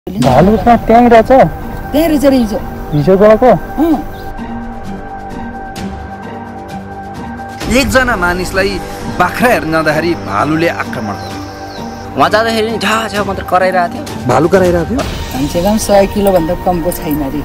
भालु कहाँ त्यहीँ रहेछ? त्यहीँ रहेछ रे हिजो। हिजो गएको? एकजना मानिसलाई बाख्रा हेर्न जाँदाखेरि भालुले आक्रमण गर्यो। वहाँ जाँदाखेरि नि झा मात्र कराइरहेको थियो। भालु कराइरहेको थियो? कमसेकम 100 किलोभन्दा कमको छैन रे।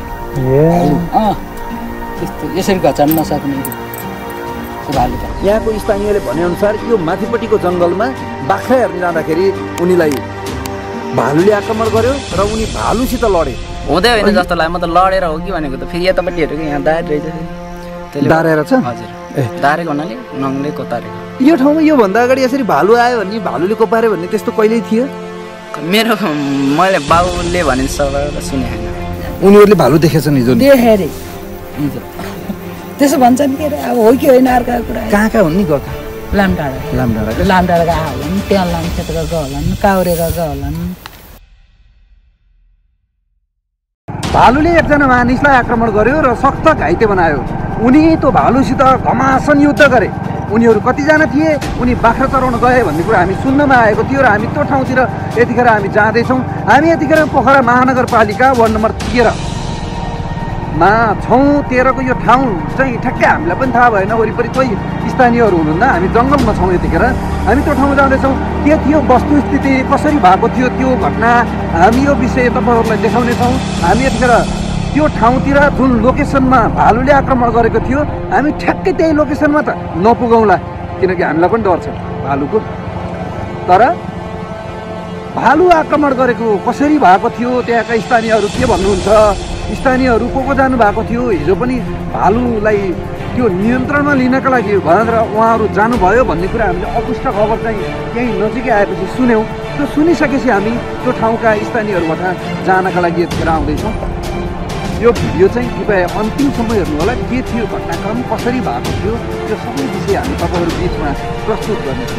त्यस्तो यसरी घचाउन नसक्ने भालु त। यहाँको स्थानीयले भनेअनुसार यो माथिपट्टिको जङ्गलमा बाख्रा हेर्न जाँदाखेरि उनीलाई भालुले आक्रमण गर्यो र उनी भालुसित लडे। हुँदै होइन जस्तो लाग्यो, म त लडेर हो कि भनेको त। फेरि यतापट्टि हेरेको यहाँ दार रहेछ। दारेर छ? हजुर, दारेको हुनाले नङले कोतारेको। यो ठाउँमा योभन्दा अगाडि यसरी भालु आयो भने भालुले कोपार्यो भन्ने त्यस्तो कहिल्यै थियो? मैले बाउले भने सबैबाट सुने होइन। उनीहरूले भालु देखेछन् हिजो? देखे रे हिजो। त्यसो भन्छन् के अरे, अब हो कि होइन अर्को कुरा। कहाँ कहाँ हुन् नि गएका? लामडाँडा गएको होलान्, त्यहाँ लामखेत गएको होलान्, काउरे गएको होलान्। भालुले एकजना मानिसलाई आक्रमण गर्यो र सख्त घाइते बनायो। उनी त्यो भालुसित घमासान युद्ध गरे। उनीहरू कतिजना थिए, उनी बाख्रा चराउन गए भन्ने कुरा हामी सुन्नमा आएको थियो र हामी त्यो ठाउँतिर यतिखेर हामी जाँदैछौँ। हामी यतिखेर पोखरा महानगरपालिका वार्ड नम्बर 13 मा छौँ। 13 को यो ठाउँ चाहिँ ठ्याक्कै हामीलाई पनि थाहा भएन, वरिपरि कोही स्थानीयहरू हुनुहुन्न। हामी जङ्गलमा छौँ यतिखेर। हामी त्यो ठाउँमा जाँदैछौँ। के थियो वस्तुस्थिति, कसरी भएको थियो त्यो घटना, हामी यो विषय तपाईँहरूलाई देखाउनेछौँ। हामी यतिखेर त्यो ठाउँतिर जुन लोकेसनमा भालुले आक्रमण गरेको थियो, हामी ठ्याक्कै त्यही लोकेसनमा त नपुगौँला, किनकि हामीलाई पनि डर छ भालुको। तर भालु आक्रमण गरेको कसरी भएको थियो, त्यहाँका स्थानीयहरू के भन्नुहुन्छ, स्थानीयहरू को जानु भएको थियो, हिजो पनि भालुलाई त्यो नियन्त्रणमा लिनका लागि भनेर उहाँहरू जानुभयो भन्ने कुरा हामीले अपुष्ट खबर चाहिँ त्यहीँ नजिकै आएपछि सुन्यौँ। त्यो सुनिसकेपछि हामी त्यो ठाउँका स्थानीयहरूबाट जानका लागि यतिखेर आउँदैछौँ। यो भिडियो चाहिँ कृपया अन्तिमसम्म हेर्नु होला। के थियो घटनाक्रम, कसरी भएको थियो, त्यो सबै विषय हामी तपाईँहरू बिचमा प्रस्तुत गर्नेछौँ।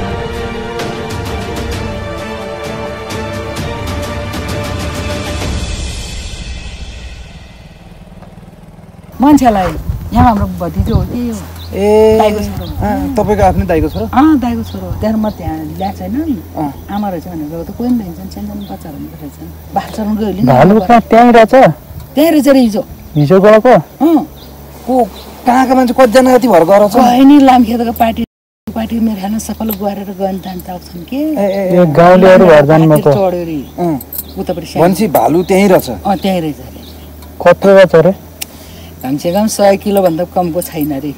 मान्छेलाई यहाँ हाम्रो भतिजो हो कि दाइको छोरो। तपाईँको आफ्नै दाइको छोरो? दाइको छोरो। त्यहाँ म त्यहाँ ल्याएको छैन नि, आमा रहेछ भनेर त कोही पनि रहन्छन्, सानो बच्चाहरू मात्रै रहेछन्। बाख्रा चराउन गयो नि। भालु कहाँ त्यहीँ रहेछ? त्यहीँ रहेछ रे हिजो। हिजो गएको? को कहाँका मान्छे कतिजना जति भएर गएर छ? नि लामखेतको पार्टी मेरो खाना सफल गरेर गयो नि आउँछन् के गाउँलेहरू भएर जानुभयो त? चढ्यो रे उतापट्टि भन्छ भालु त्यहीँ रहेछ? त्यहीँ रहेछ अरे। कत्रो रहेछ अरे? कमसेकम 100 किलोभन्दा कमको छैन रे।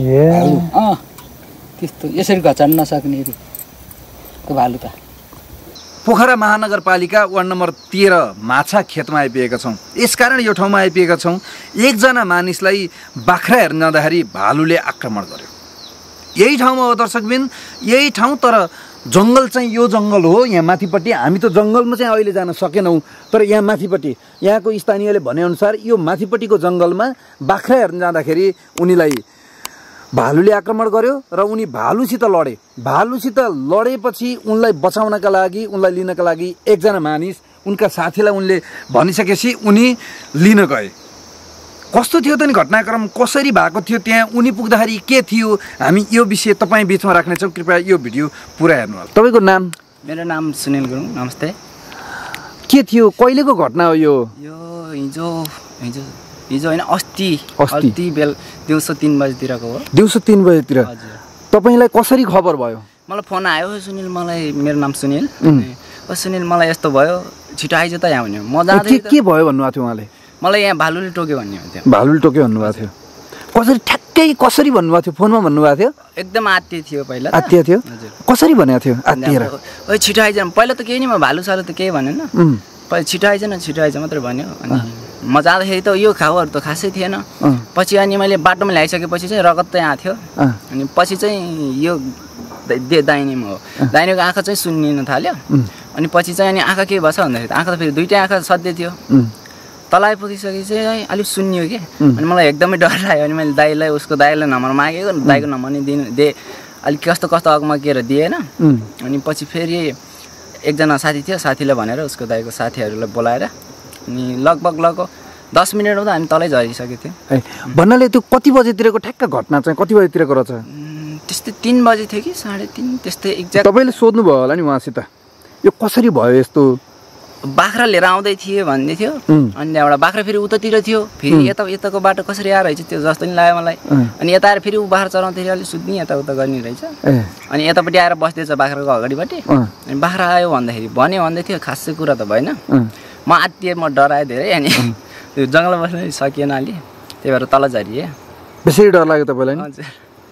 त्यस्तो यसरी घचाउन नसक्ने रे त्यो भालु त। पोखरा महानगरपालिका वार्ड नम्बर 13 माछा खेतमा आइपुगेका छौँ। यसकारण यो ठाउँमा आइपुगेका छौँ। एकजना मानिसलाई बाख्रा हेर्न जाँदाखेरि भालुले आक्रमण गर्यो। यही ठाउँमा हो दर्शकबिन, यही ठाउँ। तर जङ्गल चाहिँ यो जङ्गल हो। यहाँ माथिपट्टि हामी त जङ्गलमा चाहिँ अहिले जान सकेनौँ, तर यहाँ माथिपट्टि यहाँको स्थानीयले भनेअनुसार यो माथिपट्टिको जङ्गलमा बाख्रा हेर्न जाँदाखेरि उनीलाई भालुले आक्रमण गर्यो र उनी भालुसित लडे। भालुसित लडेपछि उनलाई बचाउनका लागि, उनलाई लिनका लागि एकजना मानिस, उनका साथीलाई उनले भनिसकेपछि उनी लिन गए। कस्तो थियो त नि घटनाक्रम, कसरी भएको थियो, त्यहाँ उनी पुग्दाखेरि के थियो, हामी यो विषय तपाईँ बिचमा राख्नेछौँ। कृपया यो भिडियो पुरा हेर्नु होला। तपाईँको नाम? मेरो नाम सुनिल गुरुङ। नमस्ते। के थियो, कहिलेको घटना हो यो? हिजो होइन, अस्ति दिउँसो 3 बजीतिरको हो। दिउँसो 3 बजीतिर? तपाईँलाई कसरी खबर भयो? मलाई फोन आयो, सुनिल, मलाई, मेरो नाम सुनिल, सुनिल मलाई यस्तो भयो, छिटो आइज त यहाँ भन्यो। म जाँदै के भयो भन्नुभएको थियो उहाँले? मलाई यहाँ भालुले टोक्यो भन्ने थियो। भालुले टोक्यो भन्नुभएको थियो? कसरी, ठ्याक्कै कसरी भन्नुभएको थियो? फोनमा भन्नुभएको थियो? एकदम आत्तिए थियो पहिला। आत्तिए थियो? कसरी भनेको थियो आत्तिएर? ओइ छिटो आइज। पहिला त केही नि, म भालु सालु त केही भनेन। पहिला छिटो आइज मात्रै भन्यो। अनि म जाँदाखेरि त यो खाउहरू त खासै थिएन। पछि अनि मैले बाटोमा ल्याइसकेपछि चाहिँ रगत चाहिँ आएको थियो। अनि पछि चाहिँ यो दाहिनेमा हो, दाहिनेको आँखा चाहिँ सुन्निन थाल्यो। अनि पछि चाहिँ अनि आँखा के भएछ भन्दाखेरि आँखा त फेरि दुइटै आँखा सधैँ थियो। तल आइपुगिसकेपछि चाहिँ अलिक सुन्नियो कि। अनि मलाई एकदमै डर लाग्यो। अनि मैले उसको दाइलाई नम्बर मागेको, दाइको नम्बर नि अलिक कस्तो अगमा के दिएन। अनि पछि फेरि एकजना साथी थियो, साथीले भनेर उसको दाइको साथीहरूलाई बोलाएर अनि लगभग 10 मिनटमा त हामी तलै झरिसकेको थियौँ। भन्नाले त्यो कति बजेतिरको ठ्याक्क घटना चाहिँ कति बजेतिरको रहेछ? त्यस्तै 3 बजे थियो कि 3:30 त्यस्तै एक्ज्याक्ट। तपाईँले सोध्नुभयो होला नि उहाँसित, यो कसरी भयो यस्तो? बाख्रा लिएर आउँदै थिए भन्दै थियो अनि त्यहाँबाट बाख्रा फेरि उतातिर थियो फेरि यताको बाटो कसरी आएर रहेछ त्यो जस्तो नि लाग्यो मलाई अनि यता आएर फेरि ऊ बाख्रा चराउँदाखेरि अलिक सुत्ने यताउता गर्ने रहेछ अनि यतापट्टि आएर बस्दैछ बाख्राको अगाडिपट्टि अनि बाख्रा आयो भन्दाखेरि भन्दै थियो खासै कुरा त भएन म आत्तिएँ म डराएँ धेरै अनि त्यो जङ्गलमा बस्न सकिएन अलि त्यही भएर तल झरिएँ बेसी डर लाग्यो तपाईँलाई नि हजुर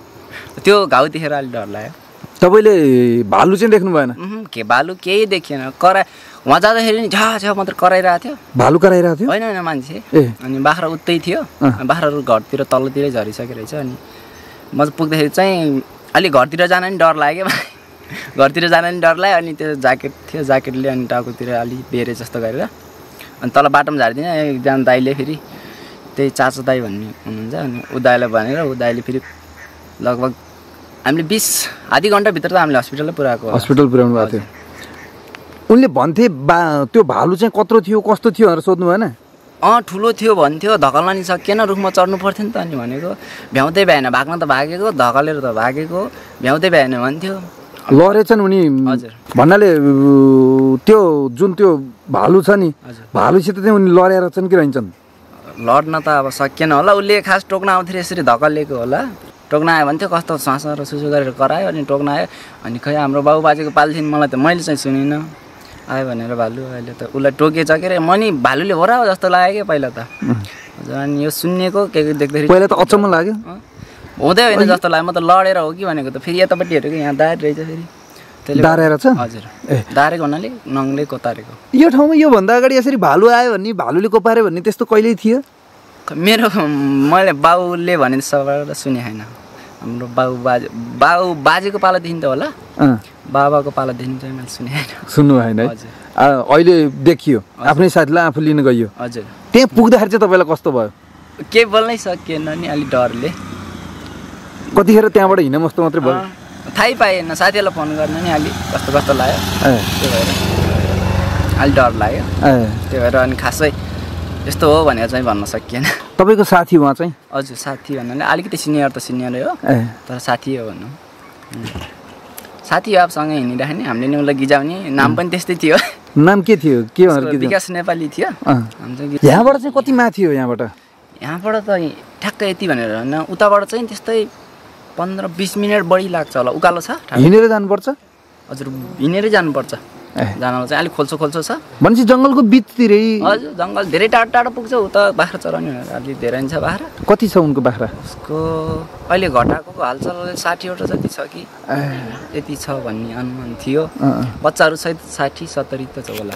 त्यो घाउ देखेर अलिक डर लाग्यो तपाईँले भालु चाहिँ देख्नु भएन के भालु केही देखिएन उहाँ जाँदाखेरि नि झा मात्र कराइरहेको थियो भालु कराइरहेको थियो होइन मान्छे अनि बाख्रा उतै थियो बाख्राहरू घरतिर तल्लोतिरै झरिसकेको रहेछ अनि म पुग्दाखेरि चाहिँ अलिक घरतिर जान नि डर लाग्यो घरतिर जान नि डर लाग्यो अनि त्यो ज्याकेट थियो ज्याकेटले अनि टाउकोतिर अलिक बेरे जस्तो गरेर अनि तल बाटोमा झारिदिने एकजना दाइले फेरि त्यही चाचो दाई भन्ने हुनुहुन्छ अनि ऊ दाइलाई भनेर ऊ दाइले फेरि लगभग हामीले आधी घन्टाभित्र त हामीले हस्पिटल पुऱ्याएको पुऱ्याउनु भएको थियो उनले भन्थे त्यो भालु चाहिँ कत्रो थियो कस्तो थियो भनेर सोध्नु भएन ठुलो थियो भन्थ्यो धकल्न नि सकिएन रुखमा चढ्नु पर्थ्यो नि त अनि भनेको भ्याउँदै भएन भाग्न त भागेको धकलेर त भागेको भ्याउँदै भएन भन्थ्यो लडेछन् उनी भन्नाले त्यो जुन त्यो भालु छ नि भालुसित चाहिँ उनी लडेर छन् कि रहन्छन् लड्न त अब सकिएन होला उसले खास टोक्न आउँथ्यो यसरी धकलिएको होला टोक्न आयो भने थियो कस्तो सास र सुसु गरेर करायो अनि टोक्न आयो अनि खै हाम्रो बाबु बाजेको पाल्थिन् मलाई त मैले चाहिँ सुनिनँ आयो भनेर भालु अहिले त उसलाई टोकेछ के अरे मनी भालुले हो र जस्तो लाग्यो क्या पहिला त हजुर अनि यो सुन्नेको के देख्दाखेरि पहिला त अचम्म लाग्यो हुँदै होइन जस्तो लाग्यो म त लडेर हो कि भनेको त फेरि यतापट्टि हेरेको यहाँ दार रहेछ फेरि त्यसले दारेर छ हजुर दारेको हुनाले नङले कोतारेको यो ठाउँमा योभन्दा अगाडि यसरी भालु आयो भने भालुले कोपारे भन्ने त्यस्तो कहिल्यै थियो मेरो मैले बाउले भने सबैबाट सुने छैन हाम्रो बाउ बाजेको पालादेखि त होला बाबाको पालादेखि चाहिँ मैले सुने छैन सुन्नु भएन है अहिले देखियो आफ्नै साथीलाई आफू लिन गयो हजुर त्यहाँ पुग्दाखेरि चाहिँ तपाईँलाई कस्तो भयो केही बोल्नै सकिएन नि अलिक डरले कतिखेर त्यहाँबाट हिँड्न मस्तो मात्रै भयो थाहै पाएन साथीहरूलाई फोन गर्न नि अलिक कस्तो लाग्यो त्यही भएर अलिक डर लाग्यो त्यही भएर अनि खासै यस्तो हो भनेर चाहिँ भन्न सकिएन तपाईँको साथी उहाँ चाहिँ हजुर साथी भन्नाले अलिकति सिनियर त सिनियरै हो तर साथी हो भनौँ साथी हो अब सँगै हिँडिरहेको नि हामीले नि उसलाई गिजाउने नाम पनि त्यस्तै थियो नाम के थियो के भनेर विकास नेपाली थियो यहाँबाट चाहिँ कति माथि हो यहाँबाट त ठ्याक्कै यति भनेर होइन उताबाट चाहिँ त्यस्तै 15-20 मिनट बढी लाग्छ होला उकालो छ हिँडेर जानुपर्छ हजुर हिँडेरै जानुपर्छ जानलाई चाहिँ अलिक खोल्छो छ भनेपछि जङ्गलको बिचतिरै हजुर जङ्गल धेरै टाढो पुग्छ उता बाख्रा चराउने अलिक धेरै छ बाख्रा कति छ उनको बाख्रा उसको अहिले घटाएको हालचाल 60वटा जति छ कि यति छ भन्ने अनुमान थियो बच्चाहरू सहित 60-70 त छ होला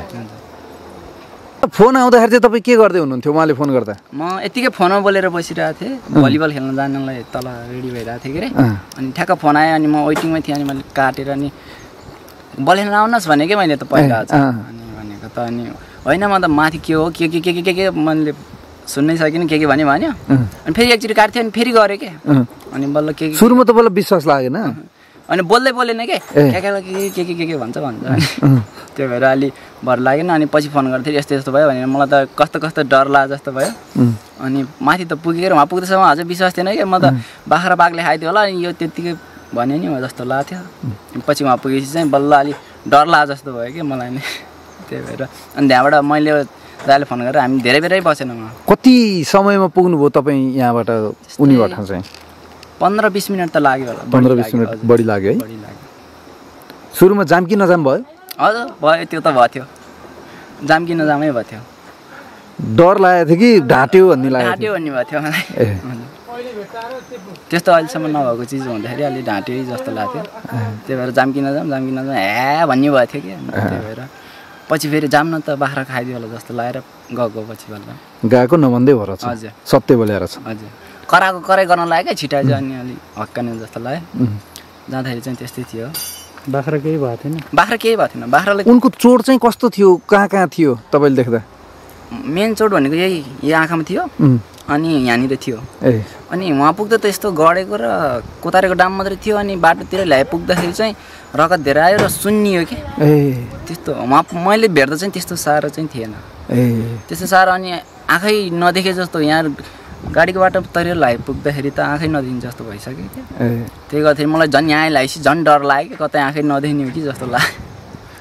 फोन आउँदाखेरि चाहिँ तपाईँ के गर्दै हुनुहुन्थ्यो उहाँले फोन गर्दा म यतिकै फोनमा बोलेर बसिरहेको थिएँ भलिबल खेल्न जानलाई तल रेडी भइरहेको थिएँ के अरे अनि ठ्याक्क फोन आयो अनि म वेटिङमै थिएँ अनि मैले काटेर अनि बल खेल्न आउनुहोस् भने के मैले त पहिला अनि भनेको त अनि होइन म त माथि के हो के मैले सुन्नै सकिनँ के भन्यो अनि फेरि एकचोटि काट्थ्यो अनि फेरि गरेँ के अनि बल्ल के सुरुमा तपाईँलाई विश्वास लागेन अनि बोल्दैन के भन्छ त्यो भएर अलि भर लागेन अनि पछि फोन गर्थेँ यस्तो भयो भने मलाई त कस्तो डर लाग्यो जस्तो भयो अनि माथि त पुगेर उहाँ पुग्दैसम्म अझै विश्वास थिएन कि म त बाख्रा बाघले खाइदियो होला अनि यो त्यत्तिकै भन्यो नि जस्तो लाग्थ्यो पछि उहाँ पुगेपछि चाहिँ बल्ल अलिक डर लाग्यो जस्तो भयो कि मलाई नि त्यही भएर अनि त्यहाँबाट मैले दाइले फोन गरेर हामी धेरै बसेनौँ कति समयमा पुग्नुभयो तपाईँ यहाँबाट उनीबाट चाहिँ 15-20 मिनट त लाग्यो होला 15-20 मिनट बढी लाग्यो है सुरुमा जाम कि नजाम भयो हजुर भयो त्यो त भयो थियो जाम कि नजामै भयो थियो डर लागेको थियो कि ढाँट्यो भन्ने भयो थियो मलाई त्यस्तो अहिलेसम्म नभएको चिज हुँदाखेरि अलिक ढाँट्यो जस्तो लाग्थ्यो त्यही भएर जाम कि नजाम हे भन्ने भयो थियो कि त्यही भएर पछि फेरि जाम न त बाख्रा खाइदियो होला जस्तो लागेर गएको पछि बल्ल गएको नभन्दै भएर छ हजुर सत्य बोलेर छ हजुर कराई गर्न लाग्यो क्या छिटाइ चाहिँ अनि अलिक हक्काने जस्तो लाग्यो जाँदाखेरि चाहिँ त्यस्तै थियो बाख्रा केही भएको थिएन बाख्राले उनको चोट चाहिँ कस्तो थियो कहाँ थियो तपाईँले देख्दा मेन चोट भनेको यही आँखामा थियो अनि यहाँनिर थियो अनि उहाँ पुग्दा त यस्तो गडेको र कोतारेको डाम मात्रै थियो अनि बाटोतिर ल्याए पुग्दाखेरि चाहिँ रगत धेरै आयो र सुन्नियो कि त्यस्तो उहाँ मैले भेट्दा चाहिँ त्यस्तो साह्रो चाहिँ थिएन त्यस्तो साह्रो अनि आँखै नदेखे जस्तो यहाँ गाडीको बाटो तरेर ल्याए पुग्दाखेरि त आँखै नदेखिने जस्तो भइसक्यो क्या त्यही गर्दाखेरि मलाई झन् यहाँ ल्याएपछि झन् डर लाग्यो कि कतै आँखै नदेख्ने हो कि जस्तो लाग्यो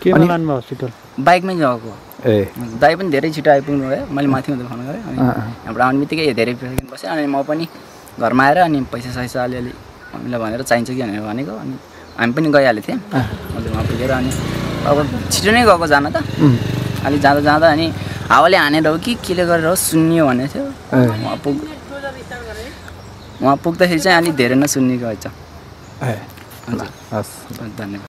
केमा लानुभयो हस्पिटल? बाइकमै गएको। ए दाइ पनि धेरै छिटो आइपुग्नु भयो। मैले माथि हुँदै फोन गरेँ अनि यहाँबाट आउने बित्तिकै धेरै सेकेन्ड बसेँ। अनि म पनि घरमा आएर अनि पैसा अलिअलि हामीलाई भनेर चाहिन्छ कि भनेर भनेको। अनि हामी पनि गइहालेको थियौँ। मैले वहाँ पुगेर अनि अब छिटो नै गएको जान त। अलि जाँदा अनि हावाले हानेर हो कि केले गरेर हो सुन्नियो भनेको थियो। वहाँ पुग्दाखेरि चाहिँ अलि धेरै नै सुन्निएको रहेछ। हजुर हस् धन्यवाद।